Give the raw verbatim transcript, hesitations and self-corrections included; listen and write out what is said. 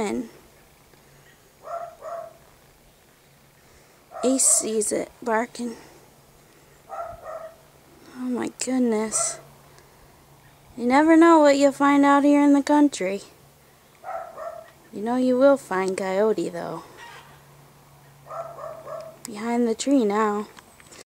in. Ace sees it barking. Oh my goodness. You never know what you'll find out here in the country. You know you will find coyote though. Behind the tree now.